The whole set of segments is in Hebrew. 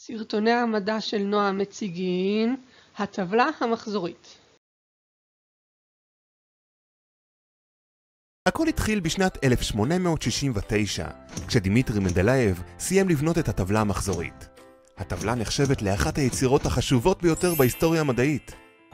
סרטוני המדע של נועה מציגים הטבלה המחזורית. הכל התחיל בשנת 1869, כשדימיטרי מנדלייב סיים לבנות את הטבלה המחזורית. הטבלה נחשבת לאחת היצירות החשובות ביותר בהיסטוריה המדעית.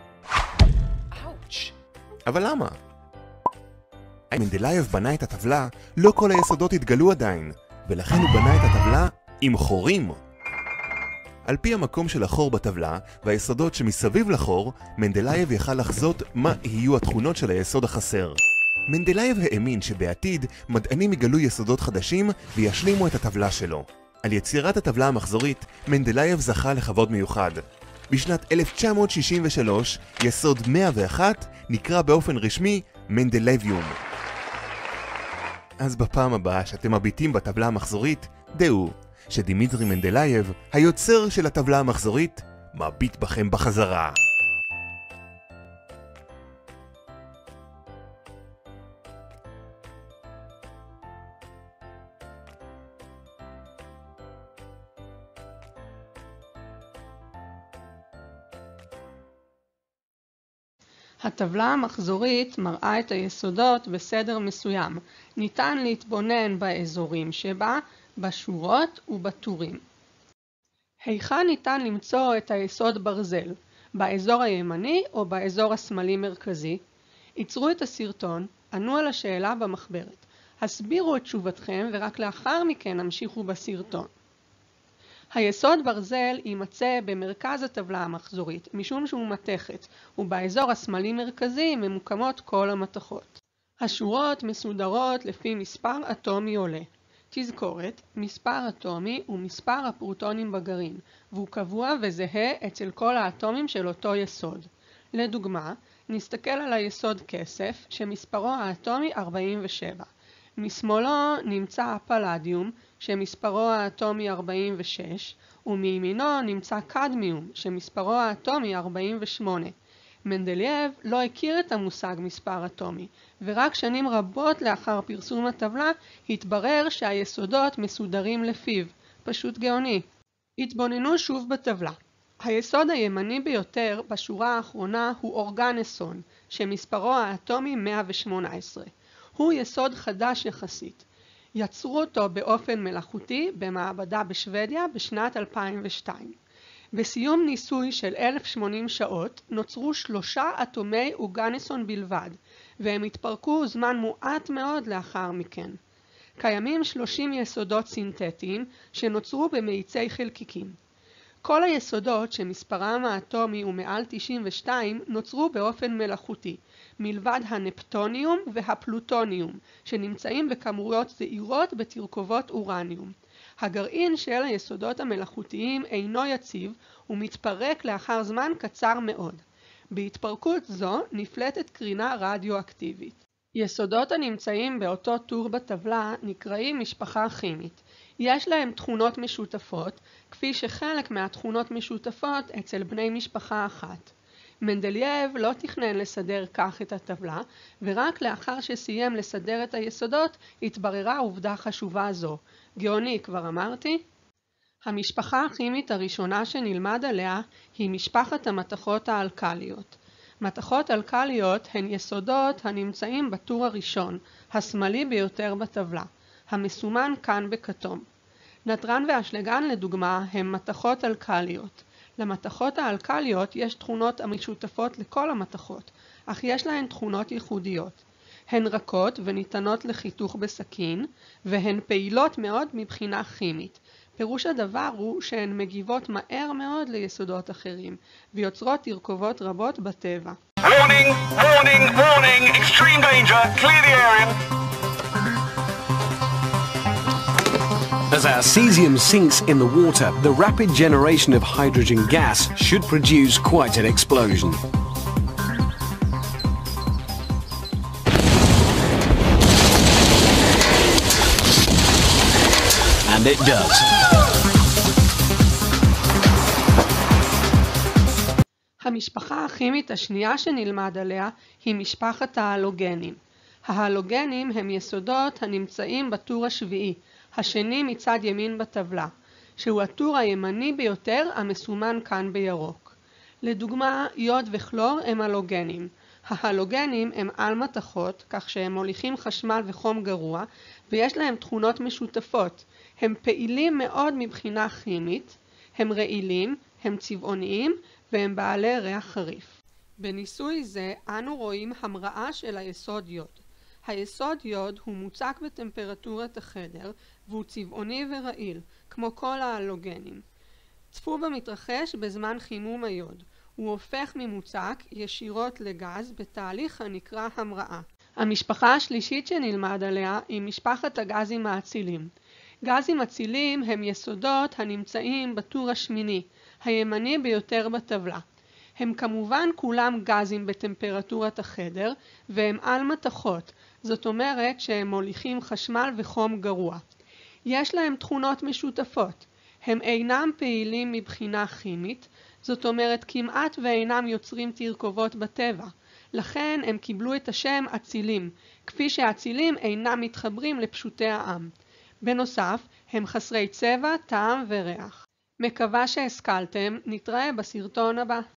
אבל למה? מנדלייב בנה את הטבלה, לא כל היסודות התגלו עדיין, ולכן הוא בנה את הטבלה עם חורים. על פי המקום של החור בטבלה והיסודות שמסביב לחור, מנדלייב יכל לחזות מה יהיו התכונות של היסוד החסר. מנדלייב האמין שבעתיד מדענים יגלו יסודות חדשים וישלימו את הטבלה שלו. על יצירת הטבלה המחזורית, מנדלייב זכה לכבוד מיוחד. בשנת 1963, יסוד 101 נקרא באופן רשמי מנדלייביום. אז בפעם הבאה שאתם מביטים בטבלה המחזורית, דעו שדימיטרי מנדלייב, היוצר של הטבלה המחזורית, מביט בכם בחזרה. הטבלה המחזורית מראה את היסודות בסדר מסוים. ניתן להתבונן באזורים שבה, בשורות ובטורים. היכן ניתן למצוא את היסוד ברזל? באזור הימני או באזור השמאלי מרכזי? ייצרו את הסרטון, ענו על השאלה במחברת. הסבירו את תשובתכם ורק לאחר מכן המשיכו בסרטון. היסוד ברזל יימצא במרכז הטבלה המחזורית, משום שהוא מתכת, ובאזור השמאלי מרכזי ממוקמות כל המתכות. השורות מסודרות לפי מספר אטומי עולה. תזכורת, מספר אטומי הוא מספר הפרוטונים בגרעין, והוא קבוע וזהה אצל כל האטומים של אותו יסוד. לדוגמה, נסתכל על היסוד כסף, שמספרו האטומי 47. משמאלו נמצא הפלדיום, שמספרו האטומי 46, ומימינו נמצא קדמיום, שמספרו האטומי 48. מנדלייב לא הכיר את המושג מספר אטומי, ורק שנים רבות לאחר פרסום הטבלה התברר שהיסודות מסודרים לפיו. פשוט גאוני. התבוננו שוב בטבלה. היסוד הימני ביותר בשורה האחרונה הוא אורגנסון, שמספרו האטומי 118. הוא יסוד חדש יחסית. יצרו אותו באופן מלאכותי במעבדה בשוודיה בשנת 2002. בסיום ניסוי של 1080 שעות נוצרו 3 אטומי אורגנסון בלבד, והם התפרקו זמן מועט מאוד לאחר מכן. קיימים 30 יסודות סינתטיים שנוצרו במאיצי חלקיקים. כל היסודות שמספרם האטומי הוא מעל 92 נוצרו באופן מלאכותי, מלבד הנפטוניום והפלוטוניום, שנמצאים בכמויות זעירות בתרכובות אורניום. הגרעין של היסודות המלאכותיים אינו יציב ומתפרק לאחר זמן קצר מאוד. בהתפרקות זו נפלטת קרינה רדיואקטיבית. יסודות הנמצאים באותו טור בטבלה נקראים משפחה כימית. יש להם תכונות משותפות, כפי שחלק מהתכונות משותפות אצל בני משפחה אחת. מנדלייב לא תכנן לסדר כך את הטבלה, ורק לאחר שסיים לסדר את היסודות התבררה עובדה חשובה זו. גאוני, כבר אמרתי? המשפחה הכימית הראשונה שנלמד עליה היא משפחת המתכות האלקליות. מתכות אלקליות הן יסודות הנמצאים בטור הראשון, השמאלי ביותר בטבלה, המסומן כאן בכתום. נתרן ואשלגן לדוגמה הם מתכות אלקליות. למתכות האלקליות יש תכונות המשותפות לכל המתכות, אך יש להן תכונות ייחודיות. הן רכות וניתנות לחיתוך בסכין, והן פעילות מאוד מבחינה כימית. פירוש הדבר הוא שהן מגיבות מהר מאוד ליסודות אחרים, ויוצרות תרכובות רבות בטבע. Warning, warning, warning, extreme danger, clear the area. As our cesium sinks in the water, the rapid generation of hydrogen gas should produce quite an explosion. And it does. המשפחה הכימית השנייה שנלמד עליה היא משפחת ההלוגנים. ההלוגנים הם יסודות הנמצאים בטור השביעי, השני מצד ימין בטבלה. שהוא הטור הימני ביותר המסומן כאן בירוק. לדוגמה, יוד וכלור הם הלוגנים. ההלוגנים הם על מתכות, כך שהם מוליכים חשמל וחום גרוע, ויש להם תכונות משותפות. הם פעילים מאוד מבחינה כימית, הם רעילים, הם צבעוניים, והם בעלי ריח חריף. בניסוי זה אנו רואים המראה של היסוד יוד. היסוד יוד הוא מוצק בטמפרטורת החדר, והוא צבעוני ורעיל, כמו כל ההלוגנים. צפו במתרחש בזמן חימום היוד. הוא הופך ממוצק ישירות לגז בתהליך הנקרא המראה. המשפחה השלישית שנלמד עליה היא משפחת הגזים האצילים. גזים אצילים הם יסודות הנמצאים בטור השמיני, הימני ביותר בטבלה. הם כמובן כולם גזים בטמפרטורת החדר, והם על מתכות, זאת אומרת שהם מוליכים חשמל וחום גרוע. יש להם תכונות משותפות. הם אינם פעילים מבחינה כימית, זאת אומרת כמעט ואינם יוצרים תרכובות בטבע. לכן הם קיבלו את השם אצילים, כפי שהאצילים אינם מתחברים לפשוטי העם. בנוסף, הם חסרי צבע, טעם וריח. מקווה שהשכלתם, נתראה בסרטון הבא.